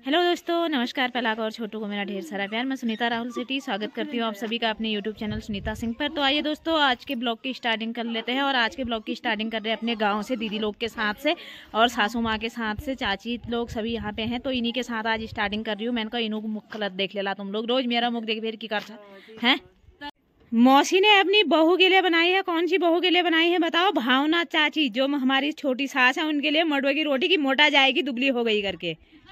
Hello दोस्तों, नमस्कार। पलाक और छोटू को मेरा ढेर सारा प्यार। मैं सुनीता राहुल सिटी स्वागत करती हूँ आप सभी का अपने यूट्यूब चैनल सुनीता सिंह पर। तो आइए दोस्तों, आज के ब्लॉग की स्टार्टिंग कर लेते हैं। और आज के ब्लॉग की स्टार्टिंग कर रहे हैं अपने गांव से, दीदी लोग के साथ से और सासू माँ के साथ से। चाची लोग सभी यहाँ पे हैं, तो इन्हीं के साथ आज स्टार्टिंग कर रही हूँ। मैंने कहा इन्हों को मुख गलत देख लेला तुम लोग, रोज मेरा मुख देख फिर की कर है। मौसी ने अपनी बहू के लिए बनाई है। कौन सी बहू के लिए बनाई है बताओ? भावना चाची, जो हमारी छोटी सास है, उनके लिए मडवे की रोटी की मोटा जाएगी, दुबली हो गई करके।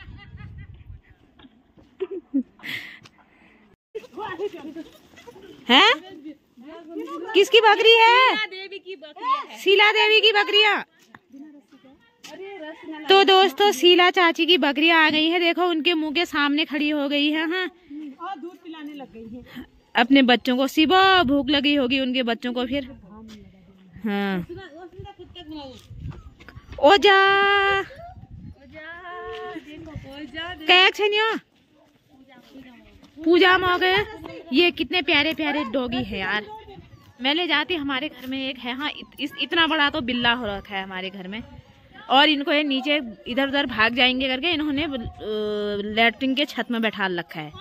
है किसकी बकरी है? शीला देवी की बकरियां। तो दोस्तों, शीला चाची की बकरियां आ गई है। देखो, उनके मुंह के सामने खड़ी हो गई है। हाँ, और दूध पिलाने लग गई है अपने बच्चों को। सुबह भूख लगी होगी उनके बच्चों को फिर। हाँ, ओ जा पूजा में गए। ये कितने प्यारे प्यारे डॉगी है यार। मैं ले जाती, हमारे घर में एक है। हाँ, इतना बड़ा तो बिल्ला हो रखा है हमारे घर में। और इनको ये नीचे इधर उधर भाग जाएंगे करके इन्होंने लैट्रिन के छत में बैठा रखा है।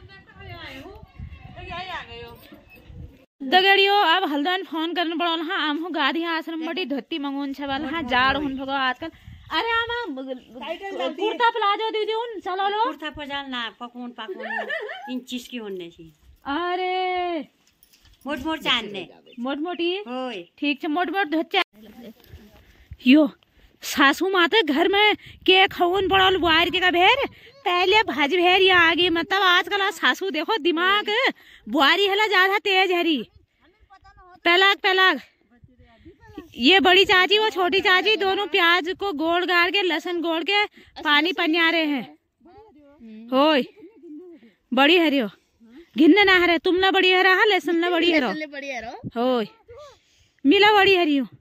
दगड़ियो, अब हल्दन फोन करने पड़ो। हाँ, हम गाधी आश्रम बड़ी धोती मंगोन छवाल। हाँ, जाड़ हुन भगो आजकल। अरे आमा कुर्ता प्लाजो दीदी उन चलो लो कुर्ता पजाल ना पकोन इन चीज की होने छी। अरे मोट मोट चांदने मोट मोटी होय ठीक है। मोट मोट धोचा यो सासू माते घर में के खवन पड़ल बुआर के का भेर पहले भज भेर या आगे। मतलब आजकल सासू देखो दिमाग बुआरी हला ज्यादा तेज हरी। पलाक पलाक ये बड़ी चाची वो छोटी चाची दोनों प्याज को गोड़ गाड़ के लहसुन गोड़ के पानी पन्या रहे हैं। होय बड़ी हरी हो घिन्ने ना हरे। तुम ना बड़ी हरा लहसुन ना बड़ी हरो होय मिला बड़ी हरी हो।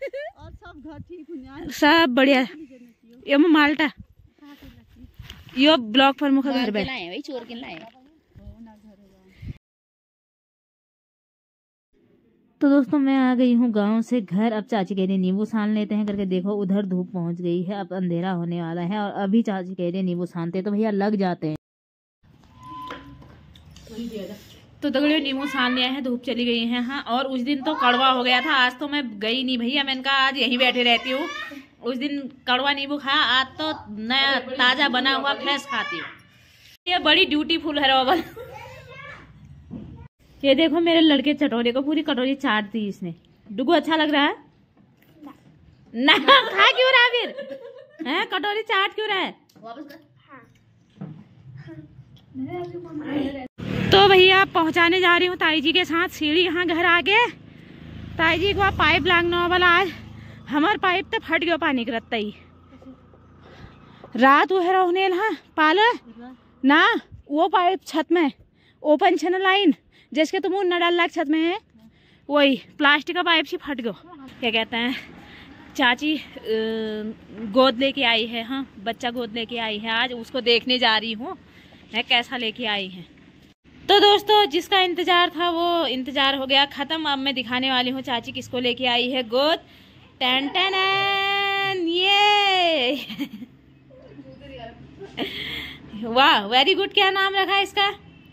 सब बढ़िया। ये माल्टा यो ब्लॉक पर मुख घर पे चोर के लाए। तो दोस्तों, मैं आ गई हूँ गांव से घर। अब चाची कह रही नींबू सान लेते हैं करके। देखो, उधर धूप पहुंच गई है, अब अंधेरा होने वाला है। और अभी चाची कह रही नींबू सानते तो भैया लग जाते हैं। तो दगड़ियों, नींबू सान लिया है, धूप चली गई है। हाँ, और उस दिन तो कड़वा हो गया था। आज तो मैं गई नहीं भैया, मैंने कहा आज यहीं बैठे रहती हूँ। उस दिन कड़वा नींबू खाया, आज तो नया ताजा बना हुआ फ्रेश खाती हूँ। ये बड़ी ब्यूटीफुल है रोबल। ये देखो, मेरे लड़के चटोरे को पूरी कटोरी चाट दी इसने। डुगू अच्छा लग रहा है ना? खा क्यों रहा फिर? है कटोरी चाट क्यों रहा है? तो भैया पहुंचाने जा रही हूँ ताई जी के साथ सीढ़ी यहाँ घर आके। ताई जी को पाइप लागना वाला। आज हमार पाइप तो फट गयो पानी करता ही। रात वो है हाँ पाल ना वो पाइप छत में ओपन छन लाइन जिसके तुम न डाल लाख छत में है, वही प्लास्टिक का पाइप से फट गयो। क्या कहते हैं, चाची गोद लेके आई है। हाँ, बच्चा गोद लेके आई है। आज उसको देखने जा रही हूँ मैं कैसा लेके आई है। तो दोस्तों, जिसका इंतजार था वो इंतजार हो गया खत्म। अब मैं दिखाने वाली हूँ चाची किसको लेके आई है गोद। टन टन ये वाह, वेरी गुड। क्या नाम रखा है इसका?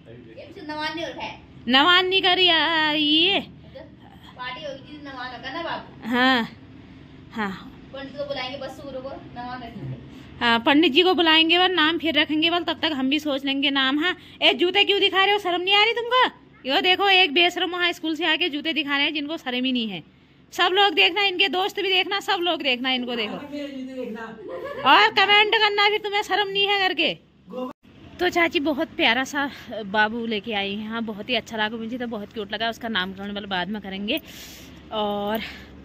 नवान नहीं कर ये पार्टी होगी नवान होगा ना बाबू। हाँ हाँ, पंडित को बुलाएंगे बस को नवान रखेंगे। हाँ, पंडित जी को बुलाएंगे और नाम फिर रखेंगे बल, तब तक हम भी सोच लेंगे नाम। हाँ, जूते क्यों दिखा रहे हो? शर्म नहीं आ रही तुमको? यो देखो, एक बेशरम वहाँ स्कूल से आके जूते दिखा रहे हैं जिनको शर्म ही नहीं है। सब लोग देखना, इनके दोस्त भी देखना, सब लोग देखना, इनको देखो और कमेंट करना फिर तुम्हें शर्म नहीं है करके। तो चाची बहुत प्यारा सा बाबू लेके आई है। हाँ, बहुत ही अच्छा लगा मुझे, तो बहुत क्यूट लगा। उसका नामकरण वाला बाद में करेंगे। और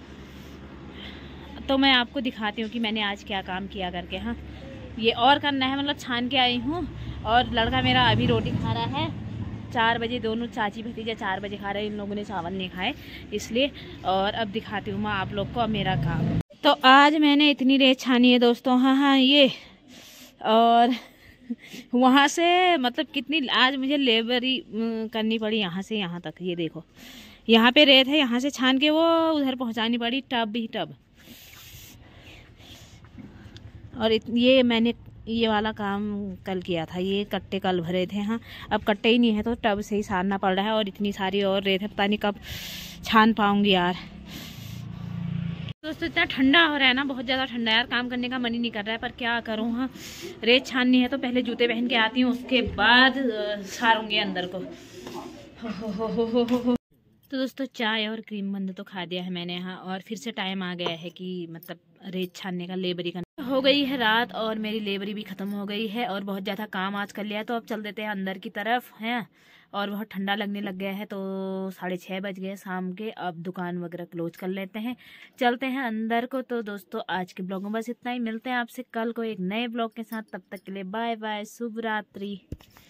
तो मैं आपको दिखाती हूँ कि मैंने आज क्या काम किया करके। हाँ, ये और करना है, मतलब छान के आई हूँ। और लड़का मेरा अभी रोटी खा रहा है। 4 बजे दोनों चाची भतीजा 4 बजे खा रहे हैं। इन लोगों ने चावल नहीं खाए इसलिए। और अब दिखाती हूँ मैं आप लोग को मेरा काम। तो आज मैंने इतनी रेत छानी है दोस्तों। हाँ हाँ, ये और वहाँ से मतलब कितनी आज मुझे लेबरी करनी पड़ी यहाँ से यहाँ तक। ये देखो, यहाँ पे रेत है, यहाँ से छान के वो उधर पहुँचानी पड़ी, टब ही टब। और ये मैंने ये वाला काम कल किया था, ये कट्टे कल भरे थे। हाँ, अब कट्टे ही नहीं है तो टब से ही सारना पड़ रहा है, और इतनी सारी और रेत है, पता नहीं कब छान पाऊंगी यार। दोस्तों इतना ठंडा हो रहा है ना, बहुत ज़्यादा ठंडा है यार, काम करने का मन ही नहीं कर रहा है, पर क्या करूँ। हाँ, रेत छाननी है तो पहले जूते पहन के आती हूँ, उसके बाद सारूंगी अंदर को। तो दोस्तों चाय और क्रीम बंद तो खा दिया है मैंने यहाँ, और फिर से टाइम आ गया है कि मतलब रेत छानने का, लेबरी का। हो गई है रात और मेरी लेबरी भी ख़त्म हो गई है, और बहुत ज़्यादा काम आज कर लिया है, तो अब चल देते हैं अंदर की तरफ हैं। और बहुत ठंडा लगने लग गया है, तो 6:30 बज गए शाम के, अब दुकान वगैरह क्लोज कर लेते हैं, चलते हैं अंदर को। तो दोस्तों आज के ब्लॉग में बस इतना ही, मिलते हैं आपसे कल को एक नए ब्लॉग के साथ, तब तक के लिए बाय बाय, शुभ रात्रि।